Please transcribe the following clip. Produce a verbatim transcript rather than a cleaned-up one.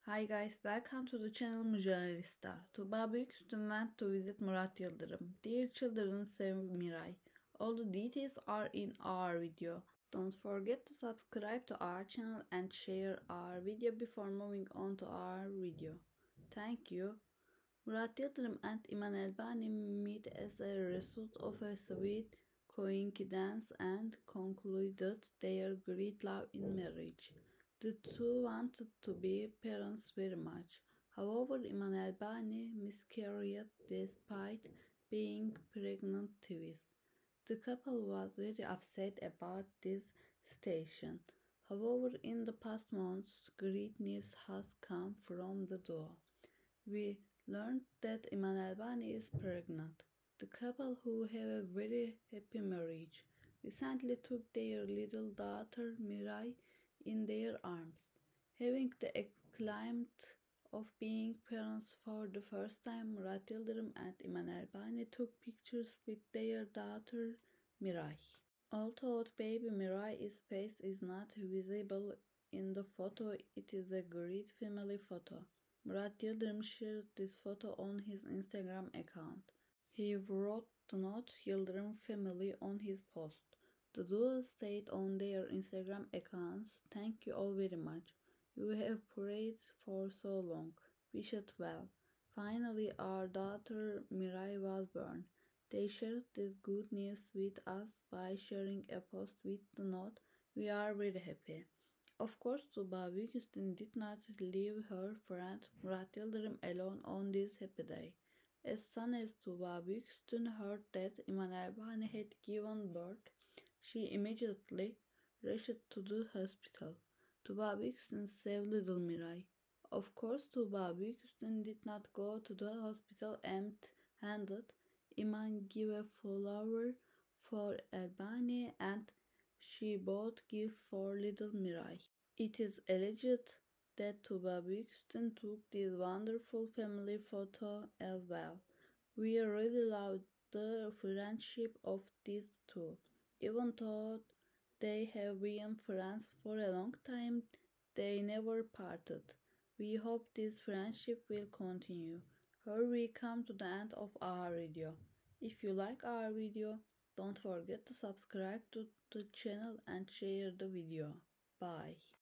Hi guys, welcome to the channel Mujarista. Tuba Büyüküstün went to visit Murat Yıldırım. Dear children, save Miray. All the details are in our video. Don't forget to subscribe to our channel and share our video before moving on to our video. Thank you. Murat Yıldırım and Iman Elbani meet as a result of a sweet coincidence and concluded their great love in marriage. The two wanted to be parents very much. However, Iman Elbani miscarried despite being pregnant twice. The couple was very upset about this situation. However, in the past months, great news has come from the duo. We learned that Iman Elbani is pregnant. The couple, who have a very happy marriage, recently took their little daughter Miray in their arms. Having the excitement of being parents for the first time, Murat Yıldırım and Iman Elbani took pictures with their daughter Miray. Although baby Miray's face is not visible in the photo, it is a great family photo. Murat Yıldırım shared this photo on his Instagram account. He wrote the note Yıldırım family on his post. The duo said on their Instagram accounts, "Thank you all very much. You have prayed for so long. Wish it well. Finally, our daughter Miray was born." They shared this good news with us by sharing a post with the note, "We are very happy." Of course, Tuba Büyüküstün did not leave her friend Murat Yıldırım alone on this happy day. As soon as Tuba Büyüküstün heard that Iman Elbani had given birth, she immediately rushed to the hospital. Tuba Büyüküstün saved little Miray. Of course, Tuba Büyüküstün did not go to the hospital empty-handed. Iman gave a flower for Elbani and she bought gifts for little Miray. It is alleged that Tuba Büyüküstün took this wonderful family photo as well. We really love the friendship of these two. Even though they have been friends for a long time, they never parted. We hope this friendship will continue. Here we come to the end of our video. If you like our video, don't forget to subscribe to the channel and share the video. Bye.